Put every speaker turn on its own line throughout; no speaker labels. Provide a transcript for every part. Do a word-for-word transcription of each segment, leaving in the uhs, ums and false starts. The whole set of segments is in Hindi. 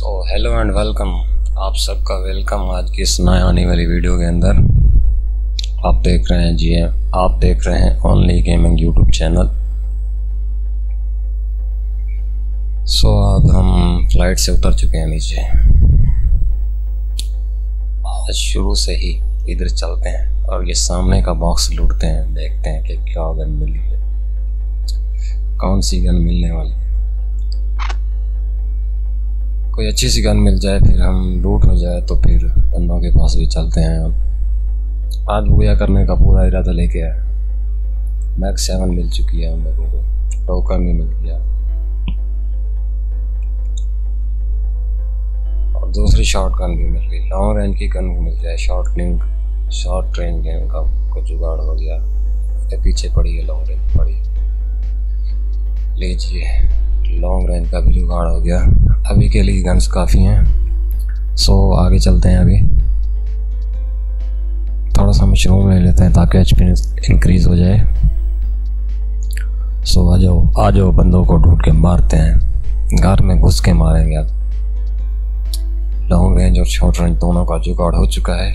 सो हेलो एंड वेलकम, आप सबका वेलकम आज की इस नए आने वाली वीडियो के अंदर। आप देख रहे हैं जी आप देख रहे हैं only gaming YouTube channel. So अब हम फ्लाइट से उतर चुके हैं नीचे। आज शुरू से ही इधर चलते हैं और ये सामने का बॉक्स लूटते हैं, देखते हैं कि क्या गन मिली है, कौन सी गन मिलने वाली है। कोई अच्छी सी गन मिल जाए, फिर हम लूट हो जाए तो फिर बंदों के पास भी चलते हैं। अब आज बुया करने का पूरा इरादा लेके आए। मैक सेवन मिल चुकी है हम लोगों को, टोकन भी मिल गया और दूसरी शॉर्ट गन भी मिल गई। लॉन्ग रेंज की गन मिल जाए, short range short range game का कुछ जुगाड़ हो गया। पीछे पड़ी है लॉन्ग रेंज पड़ी, लीजिए लॉन्ग रेंज का भी जुगाड़ हो गया। अभी के लिए गन्स काफ़ी हैं। सो आगे चलते हैं। अभी थोड़ा सा मशरूम ले लेते हैं ताकि एच पी इंक्रीज़ हो जाए। सो आ जाओ आ जाओ बंदों को ढूंढ के मारते हैं, घर में घुस के मारेंगे। अब लॉन्ग रेंज और शॉर्ट रेंज दोनों का जुगाड़ हो चुका है।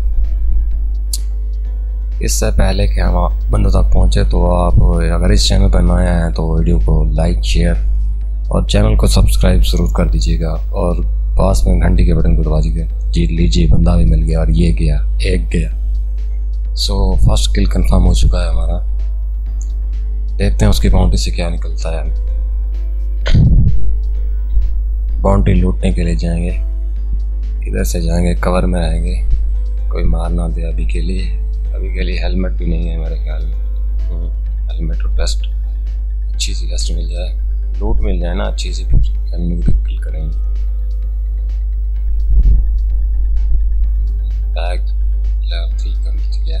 इससे पहले कि हम बंदों तक पहुँचे तो आप अगर इस चैनल पर नए हैं तो वीडियो को लाइक शेयर और चैनल को सब्सक्राइब ज़रूर कर दीजिएगा और पास में घंटी के बटन को दबा दीजिए। जी लीजिए, बंदा भी मिल गया और ये गया, एक गया। सो फर्स्ट किल कंफर्म हो चुका है हमारा। देखते हैं उसकी बाउंड्री से क्या निकलता है। बाउंड्री लूटने के लिए जाएंगे, इधर से जाएंगे, कवर में रहेंगे, कोई मार ना दे। अभी के लिए अभी के लिए हेलमेट भी नहीं है मेरे ख्याल में। हेलमेट और वेस्ट, अच्छी सी वेस्ट मिल जाए, लूट मिल जाए ना अच्छी सी, फिर किल करेंगे। बैग लेवल थ्री का मिल गया।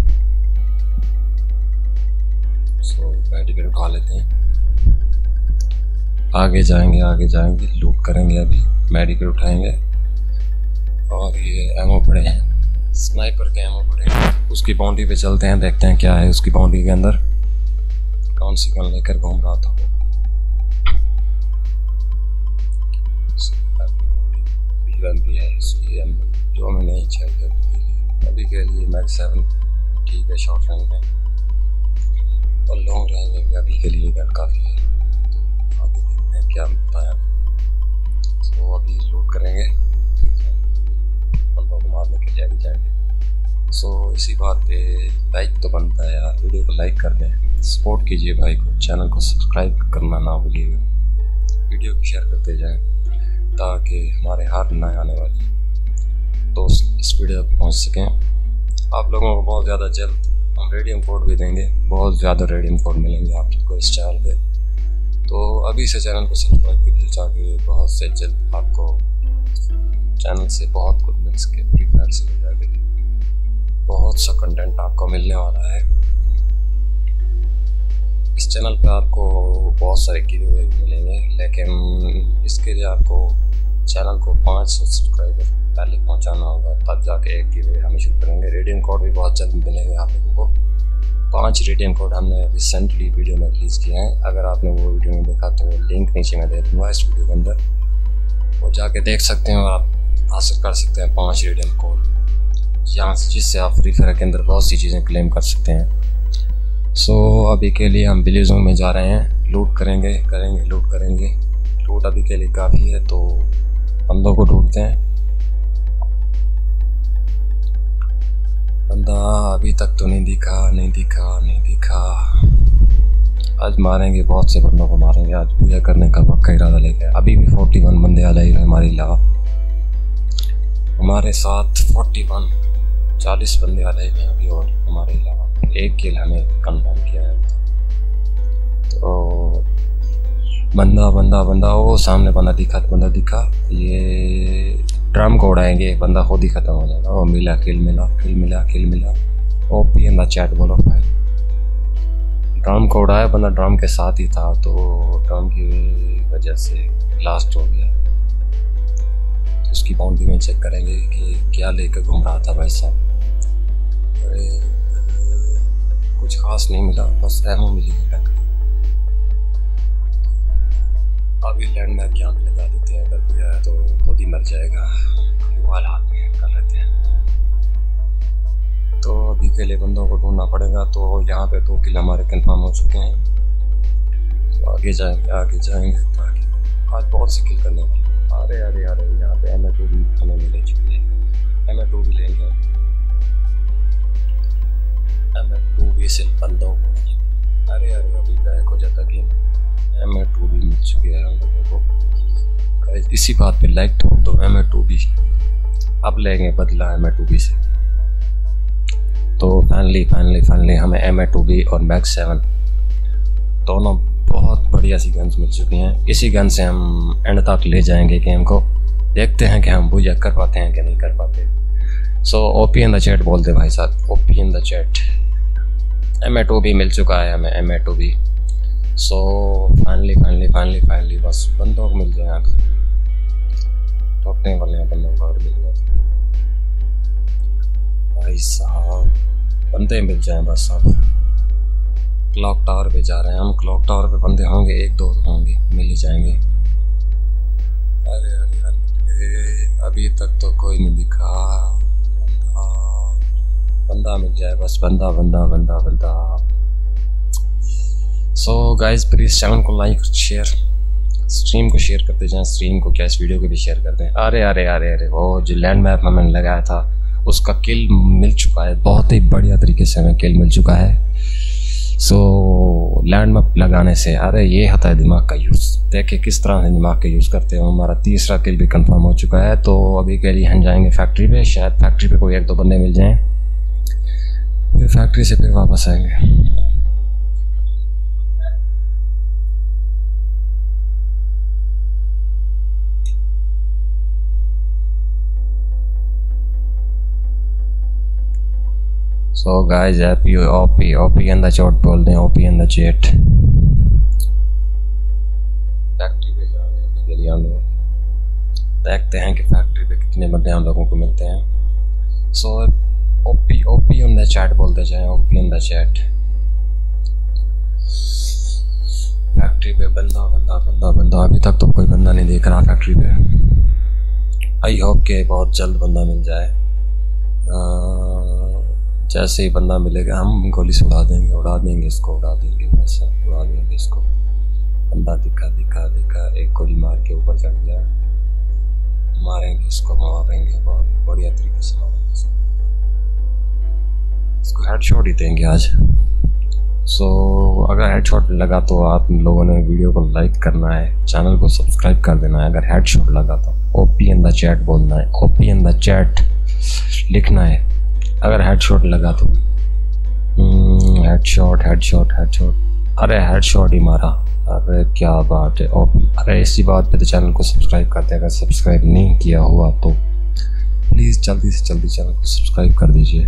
सो मेडिकेट उठा लेते हैं, आगे जाएंगे आगे जाएंगे लूट करेंगे। अभी मेडिकेट उठाएंगे और ये एमओ पड़े हैं, स्नाइपर के एमओ पड़े हैं। उसकी बाउंड्री पे चलते हैं, देखते हैं क्या है उसकी बाउंड्री के अंदर, कौन सी गन लेकर घूम रहा था वो। गन भी है इसलिए जो हमें नहीं चाहिए अभी के लिए। अभी के लिए मैक सेवन ठीक है शॉर्ट रेंज में, और लॉन्ग रेंज में भी अभी के लिए गन काफ़ी है। तो आगे देखते हैं क्या मिलता है। तो अभी लूट करेंगे, बंदों को मारने के लिए आगे जाएंगे। सो इसी बात पे लाइक तो बनता है यार, वीडियो को लाइक कर दें, सपोर्ट कीजिए भाई को, चैनल को सब्सक्राइब करना ना भूलिएगा, वीडियो को शेयर करते जाएं ताकि हमारे हाथ नए आने वाली दोस्त इस वीडियो पर पहुंच सकें। आप लोगों को बहुत ज़्यादा जल्द हम रेडियम कोड भी देंगे, बहुत ज़्यादा रेडियम कोड मिलेंगे आपको इस चैनल पे। तो अभी से चैनल को सब्सक्राइब कीजिए ताकि बहुत से जल्द आपको चैनल से बहुत कुछ मिल सके। फ्री फायर से मिल जाएगा, बहुत सा कंटेंट आपको मिलने वाला है। इस चैनल पे आपको बहुत सारे गिव अवे भी मिलेंगे, लेकिन इसके लिए आपको चैनल को पाँच सौ सब्सक्राइबर पहले पहुंचाना होगा, तब जाके एक गिव अवे हम शुरू करेंगे। रेडियम कोड भी बहुत जल्द मिलेंगे आप लोगों को। पांच रेडियम कोड हमने रिसेंटली वीडियो में रिलीज़ किए हैं। अगर आपने वो वीडियो में देखा तो लिंक नीचे में दे दूँगा इस वीडियो के अंदर, वो जाके देख सकते हैं और आप हासिल कर सकते हैं पाँच रेडियम कोड, यहाँ से जिससे आप फ्री फायर के अंदर बहुत सी चीज़ें क्लेम कर सकते हैं। सो so, अभी के लिए हम बिली जोन में जा रहे हैं, लूट करेंगे करेंगे लूट करेंगे। लूट अभी के लिए काफ़ी है तो बंदों को ढूंढते हैं। बंदा अभी तक तो नहीं दिखा नहीं दिखा नहीं दिखा। आज मारेंगे, बहुत से बंदों को मारेंगे, आज पूजा करने का पक्का इरादा लेके। अभी भी फोर्टी वन बंदे आ जाएंगे हमारे अलावा, हमारे साथ फोर्टी वन चालीस बंदे आ जाएंगे अभी और हमारे अलावा। एक किल हमें कंफर्म किया है। तो बंदा बंदा बंदा वो सामने बंदा दिखा बंदा दिखा ये ड्रम को उड़ाएंगे, बंदा खुद ही ख़त्म हो जाएगा। वो मिला किल मिला किल मिला किल मिला ओ पी एम चैट बोलो फाइल। ड्रम को उड़ाया, बंदा ड्रम के साथ ही था तो ड्रम की वजह से लास्ट हो गया। तो उसकी बाउंड्री में चेक करेंगे कि क्या लेकर घूम रहा था भाई साहब। अरे कुछ खास नहीं मिला, बस एमओ मिली है। अभी लैंड मैप यहाँ पे लगा देते हैं, अगर कोई आया तो खुद ही मर जाएगा। वाल हाथ में कर लेते हैं। तो अभी के लिए बंदों को ढूंढना पड़ेगा। तो यहाँ पे दो किल हमारे कंफर्म हो चुके हैं, तो आगे जाएंगे आगे जाएंगे ताकि आज बहुत सी किल करने वाले। अरे अरे अरे यहाँ पे एम ए टू भी हमें मिले चुकी है, एम ए टू भी लेंगे। एम ए टू भी से बंदों को, अरे अरे अभी बैक हो जाता गेम। एम ए टू भी मिल चुके हैं हम लोगों को। इसी बात पे लाइक ठोक दो, एम ए टू भी अब लेंगे बदला एम ए टू बी से। तो फाइनली फाइनली फाइनली हमें एम ए टू बी और मैक्स सेवन दोनों बहुत बढ़िया सी गन्स मिल चुकी हैं। इसी गन से हम एंड तक ले जाएंगे गेम को। देखते हैं कि हम बुझा कर पाते हैं कि नहीं कर पाते। So OP in the chat बोल दे भाई साहब, OP in the chat. M A two B मिल चुका है हमें, M A two B. So finally finally finally finally बस बंदों को मिल जाए। आप टॉपने वाले हैं बंदों को, और मिल गया भाई साहब, बंदे मिल जाएं बस। अब क्लॉक टावर पे जा रहे हैं हम, क्लॉक टावर पे बंदे होंगे, एक दो होंगे, मिल ही जाएंगे। अरे अरे अरे अभी तक तो कोई नहीं दिखा। बंदा बंदा मिल जाए बस, बंदा बंदा बंदा बंदा। सो गाइस प्लीज चैनल को लाइक शेयर, स्ट्रीम को शेयर करते जाएं, स्ट्रीम को क्या इस वीडियो को भी शेयर करते हैं। अरे अरे अरे अरे वो जो लैंड मैप में मैंने लगाया था उसका किल मिल चुका है, बहुत ही बढ़िया तरीके से हमें किल मिल चुका है। सो so, लैंड मैप लगाने से, अरे ये होता है दिमाग का यूज़। देखिए किस तरह से दिमाग का यूज़ करते हो। हमारा तीसरा किल भी कंफर्म हो चुका है। तो अभी के लिए हम जाएंगे फैक्ट्री पे, शायद फैक्ट्री पे कोई एक दो बंदे मिल जाएं, फिर फैक्ट्री से फिर वापस आएंगे। So guys happy OP OP in the chat बोल दें, OP in the chat. Factory पे जा रहे हैं अभी के लिए हम लोग, देखते हैं कि फैक्ट्री पे कितने बंदे हम लोगों को मिलते हैं। So OP OP in the chat बोलते जाएं, OP in the chat. Factory पे बंदा बंदा बंदा बंदा, अभी तक तो कोई बंदा नहीं देख रहा फैक्ट्री पे। आई होप के बहुत जल्द बंदा मिल जाए। आ, जैसे ही बंदा मिलेगा हम गोली से उड़ा देंगे, उड़ा देंगे इसको, उड़ा देंगे वैसा, उड़ा देंगे इसको। बंदा दिखा दिखा दिखा, एक गोली मार के ऊपर चढ़ गया, मारेंगे इसको, मारेंगे बहुत बढ़िया तरीके से मारेंगे इसको, इसको हेडशॉट ही देंगे आज। सो so, अगर हेडशॉट लगा तो आप लोगों ने वीडियो को लाइक करना है, चैनल को सब्सक्राइब कर देना है। अगर हेडशॉट लगा तो ओपी इन द चैट बोलना है, ओपी इन द चैट लिखना है। अगर हेडशॉट लगा तो हेडशॉट हेडशॉट हेडशॉट, अरे हेडशॉट ही मारा, अरे क्या बात है ओपी। अरे इसी बात पे तो चैनल को सब्सक्राइब करते हैं, अगर सब्सक्राइब नहीं किया हुआ तो प्लीज़ जल्दी से जल्दी चैनल को सब्सक्राइब कर दीजिए।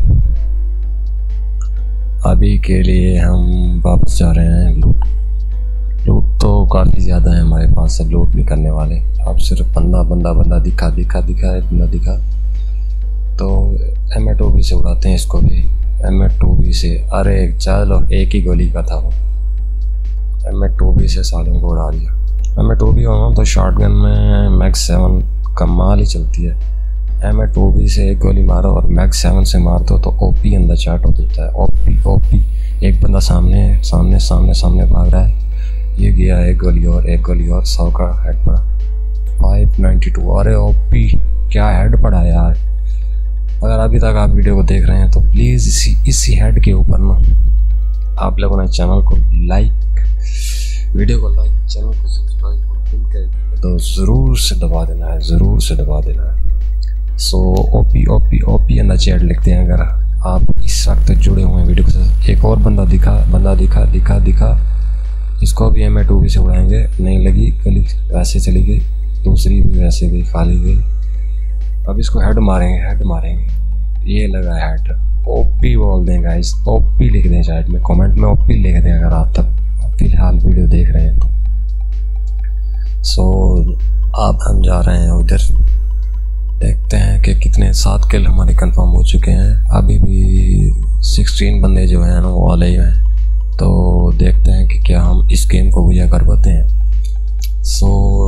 अभी के लिए हम वापस जा रहे हैं। लूट लूट तो काफ़ी ज़्यादा है हमारे पास, सब लूट नहीं करने वाले। अब सिर्फ बंदा बंदा बंदा दिखा दिखा दिखा बंदा दिखा, तो एम ए टू बी से उड़ाते हैं इसको भी, एम ए टू बी से। अरे चलो एक ही गोली का था वो, एम ए टू बी से सालों को उड़ा दिया। एम ए टू बी होना तो शॉटगन में मैक्स सेवन कमाल ही चलती है। एम ए टू बी से एक गोली मारो और मैक्स सेवन से मार दो तो ओपी अंदर चार्ट हो जाता है। ओपी ओपी, एक बंदा सामने सामने सामने सामने भाग रहा है, ये गया एक गोली और, एक गोली और, सौ का हेड पड़ा, फाइव नाइन्टी टू। अरे ओपी क्या हेड पड़ा यार। अगर अभी तक आप वीडियो को देख रहे हैं तो प्लीज़ इसी इसी हेड के ऊपर ना आप लोगों ने चैनल को लाइक, वीडियो को लाइक, चैनल को सब्सक्राइब और बिल के तो ज़रूर से दबा देना है, ज़रूर से दबा देना है। So OP OP OP in the chat लिखते हैं अगर आप इस वक्त जुड़े हुए हैं वीडियो के साथ। एक और बंदा दिखा बंदा दिखा दिखा दिखा, इसको भी एम ए टू बी से उड़ाएंगे। नहीं लगी गली, वैसे चली गई, दूसरी भी वैसे गई, खाली गई। अब इसको हेड मारेंगे, हेड मारेंगे, ये लगा हेड। ओपी बोल दें गाइस, ओपी लिख दें साइड में, कमेंट में ओपी लिख दें अगर आप तक फिलहाल वीडियो देख रहे हैं तो। सो so, अब हम जा रहे हैं उधर, देखते हैं कि कितने, सात किल हमारे कंफर्म हो चुके हैं। अभी भी सिक्सटीन बंदे जो हैं ना वो वाले ही हैं, तो देखते हैं कि क्या हम इस गेम को बुझा कर पाते हैं। सो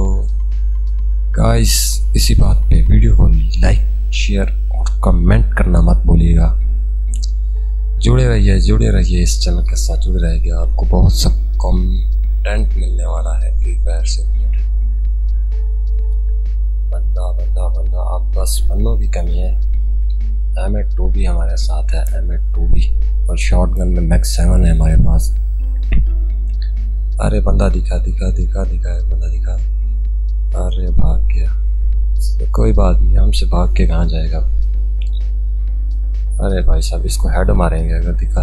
गाइस, इसी बात पे वीडियो को लाइक, शेयर और कमेंट करना मत भूलिएगा। जुड़े रहिए जुड़े रहिए इस चैनल के साथ जुड़े रहिए, आपको बहुत सा कंटेंट मिलने वाला है फ्री फायर से रिलेटेड। बंदा बंदा बंदा आप बस बंदों की कमी है। एम एट टू भी हमारे साथ है, एम एट टू भी, और शॉटगन में मैक्स सेवन है हमारे पास। अरे बंदा दिखा दिखा दिखा दिखा है बंदा दिखा। अरे भाग गया, तो कोई बात नहीं, हमसे भाग के कहाँ जाएगा। अरे भाई साहब, इसको हेड मारेंगे अगर दिखा।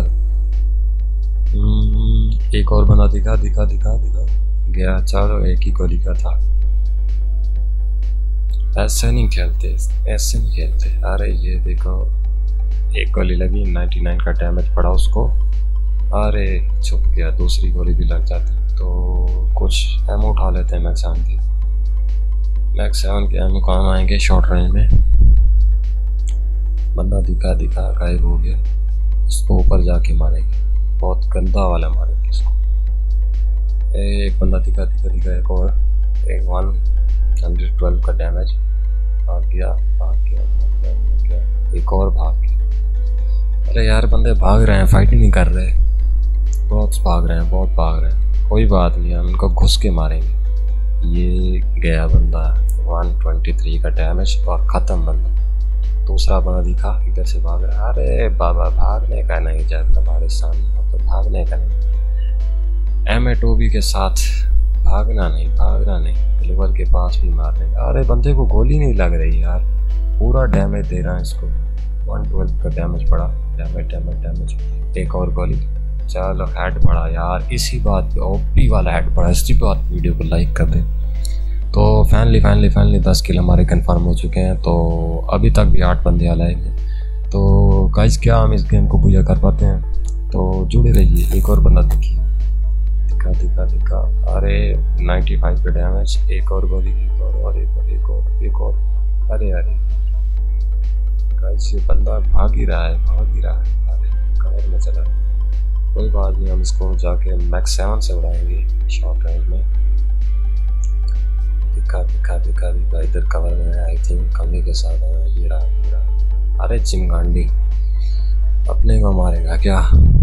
एक और बंदा दिखा दिखा दिखा दिखा गया। चलो, एक ही को दिखा था। ऐसे नहीं खेलते, ऐसे नहीं खेलते। अरे ये देखो, एक गोली लगी, निन्यानवे का डैमेज पड़ा उसको। अरे छुप गया, दूसरी गोली भी लग जाती। तो कुछ एमो उठा लेते हैं मैक्स सेवन के। मैक्स सेवन के एमो काम आएंगे शॉर्ट रेंज में। बंदा दिखा दिखा गायब हो गया। इसको ऊपर जाके मारेंगे, बहुत गंदा वाला मारेंगे इसको। एक बंदा दिखा दिखा दिखा एक और, एक वन हंड्रेड ट्वेल्व का डैमेज। भाग गया भाग गया भाग गया, एक और भाग गया। अरे यार, बंदे भाग रहे हैं, फाइट ही नहीं कर रहे। बहुत भाग रहे हैं, बहुत भाग रहे हैं। कोई बात नहीं, हम इनको घुस के मारेंगे। ये गया बंदा, वन ट्वेंटी थ्री का डैमेज और ख़त्म बंदा। दूसरा बंदा दिखा, इधर से भाग रहा है। अरे बाबा, भागने का नहीं जब हमारे सामने, तो भागने का नहीं। एम ए टू बी के साथ भागना नहीं, भागना नहीं। ग्लोबल के पास भी मारने। अरे बंदे को गोली नहीं लग रही यार, पूरा डैमेज दे रहा है इसको। वन ट्वेल्व का डैमेज पड़ा, डैमेज डैमेज डैमेज। एक और गोली, चलो हेड पड़ा यार। इसी बात पे ओपी वाला हेड पड़ा, इसी बात वीडियो को लाइक कर दे। तो फाइनली फाइनली फाइनली दस किल हमारे कंफर्म हो चुके हैं। तो अभी तक भी आठ बंदे आलाएंगे। तो गाइस, क्या हम इस गेम को पूरा कर पाते हैं? तो जुड़े रहिए। एक और बंदा देखिए, दिखा दिखा दिखा। अरे नाइन्टी फाइव का डैमेज, एक और गोली, एक और और एक और एक और एक और। अरे अरे गाइस, ये बंदा भाग ही रहा है, भाग ही रहा है। अरे कवर में चला। कोई बात नहीं, हम इसको जाके मैक्स सेवन से उड़ाएंगे शॉर्ट रेंज में। दिखा दिखा दिखा दिखा इधर कवर में है, आई थिंक कमी के साथ है। ये रहा ये रहा। अरे चिमगांडी अपने को मारेगा क्या?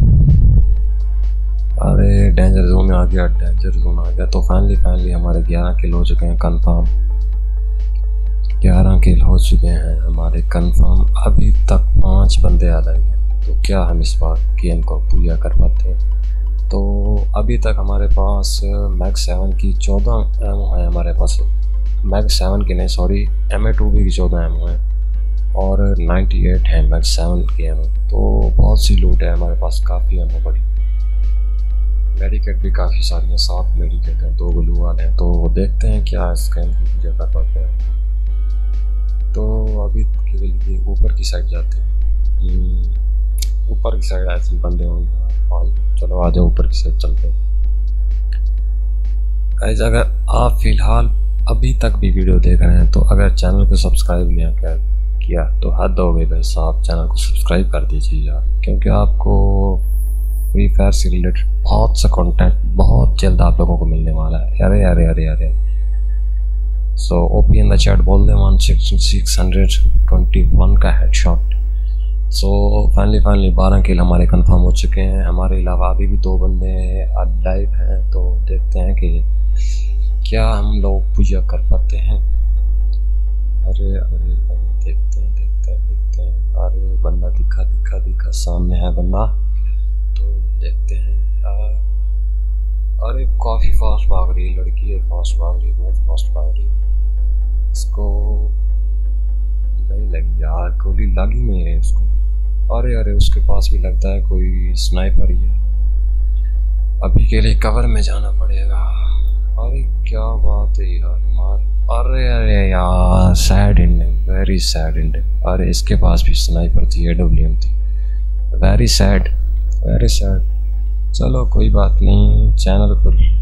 अरे डेंजर जोन में आ गया, डेंजर जोन आ गया। तो फाइनली फाइनली हमारे ग्यारह किल हो चुके हैं कंफर्म। ग्यारह किल हो चुके हैं हमारे कंफर्म। अभी तक पांच बंदे आ रहे हैं। तो क्या हम इस बार गेम को पूरा कर पाते हैं? तो अभी तक हमारे पास मैक्स सेवन की चौदह एमओ है हमारे पास। मैक्स सेवन की नहीं, sorry, M A two B की चौदह एमओ है और अट्ठानवे है मैक्स सेवन की एमओ। तो बहुत सी लूट है हमारे पास, काफ़ी एमओ पड़ी। मेडिकेट भी काफ़ी सारी हैं, सात मेडिकेट हैं, दो ग्लू वाले हैं। तो देखते हैं क्या इस गेम को पूरा कर पाते हैं। तो अभी के लिए ऊपर की साइड जाते हैं। ऊपर की साइड ऐसे बंदे होंगे। चलो आ जाओ, ऊपर की साइड चलते हैं। गाइस, अगर आप फिलहाल अभी तक भी वीडियो देख रहे हैं तो अगर चैनल को सब्सक्राइब नहीं किया तो हद हो गई भाई साहब, चैनल को सब्सक्राइब कर दीजिए यार, क्योंकि आपको फ्री फायर से रिलेटेड बहुत सा कंटेंट बहुत जल्द आप लोगों को मिलने वाला है। अरे अरे अरे अरे so OP in the chat बोल दे one six hundred twenty one का हेडशॉट। सो फाइनली फाइनली बारह किल हमारे कंफर्म हो चुके हैं। हमारे अलावा अभी भी दो बंदे लाइव हैं। तो देखते हैं कि क्या हम लोग पूजा कर पाते हैं। अरे अरे अरे देखते हैं देखते हैं देखते हैं। अरे बंदा दिखा दिखा दिखा, सामने है बंदा। तो देखते हैं। अरे काफ़ी फास्ट भाग रही है लड़की, है फास्ट भाग रही है, बहुत फास्ट भाग रही है। इसको नहीं लगी यार, गोली लग ही नहीं रही उसको। अरे अरे उसके पास भी लगता है कोई स्नाइपर ही है। अभी के लिए कवर में जाना पड़ेगा। अरे क्या बात है यार, मार। अरे अरे यार, sad ending, very sad ending. अरे इसके पास भी स्नाइपर थी, ए डब्ल्यू एम थी। Very sad, very sad. चलो कोई बात नहीं, चैनल पर